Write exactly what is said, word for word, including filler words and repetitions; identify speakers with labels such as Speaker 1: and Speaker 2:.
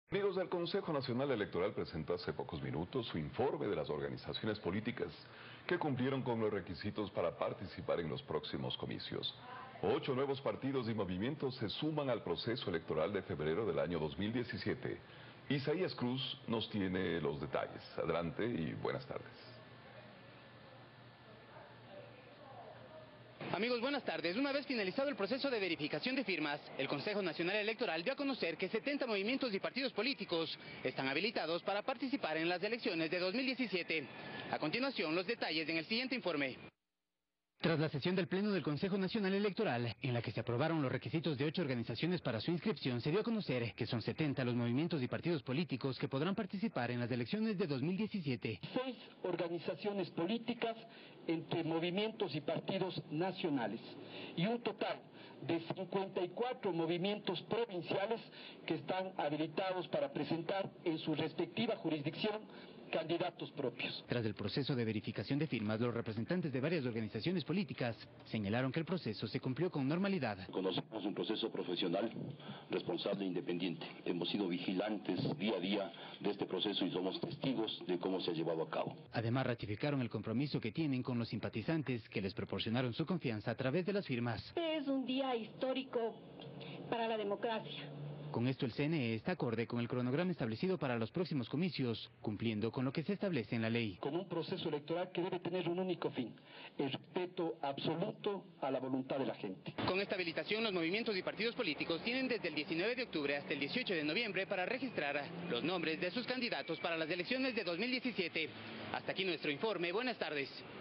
Speaker 1: Amigos, el Consejo Nacional Electoral presentó hace pocos minutos su informe de las organizaciones políticas que cumplieron con los requisitos para participar en los próximos comicios. Ocho nuevos partidos y movimientos se suman al proceso electoral de febrero del año dos mil diecisiete. Isaías Cruz nos tiene los detalles. Adelante y buenas tardes.
Speaker 2: Amigos, buenas tardes. Una vez finalizado el proceso de verificación de firmas, el Consejo Nacional Electoral dio a conocer que setenta movimientos y partidos políticos están habilitados para participar en las elecciones de dos mil diecisiete. A continuación, los detalles en el siguiente informe. Tras la sesión del Pleno del Consejo Nacional Electoral, en la que se aprobaron los requisitos de ocho organizaciones para su inscripción, se dio a conocer que son setenta los movimientos y partidos políticos que podrán participar en las elecciones de dos mil diecisiete.
Speaker 3: Seis organizaciones políticas entre movimientos y partidos nacionales y un total de cincuenta y cuatro movimientos provinciales que están habilitados para presentar en su respectiva jurisdicción candidatos propios.
Speaker 2: Tras el proceso de verificación de firmas, los representantes de varias organizaciones políticas señalaron que el proceso se cumplió con normalidad.
Speaker 4: Conocemos un proceso profesional, responsable e independiente. Hemos sido vigilantes día a día de este proceso y somos testigos de cómo se ha llevado a cabo.
Speaker 2: Además, ratificaron el compromiso que tienen con los simpatizantes que les proporcionaron su confianza a través de las firmas.
Speaker 5: Este es un día histórico para la democracia.
Speaker 2: Con esto el C N E está acorde con el cronograma establecido para los próximos comicios, cumpliendo con lo que se establece en la ley.
Speaker 3: Con un proceso electoral que debe tener un único fin, el respeto absoluto a la voluntad de la gente.
Speaker 2: Con esta habilitación, los movimientos y partidos políticos tienen desde el diecinueve de octubre hasta el dieciocho de noviembre para registrar los nombres de sus candidatos para las elecciones de dos mil diecisiete. Hasta aquí nuestro informe. Buenas tardes.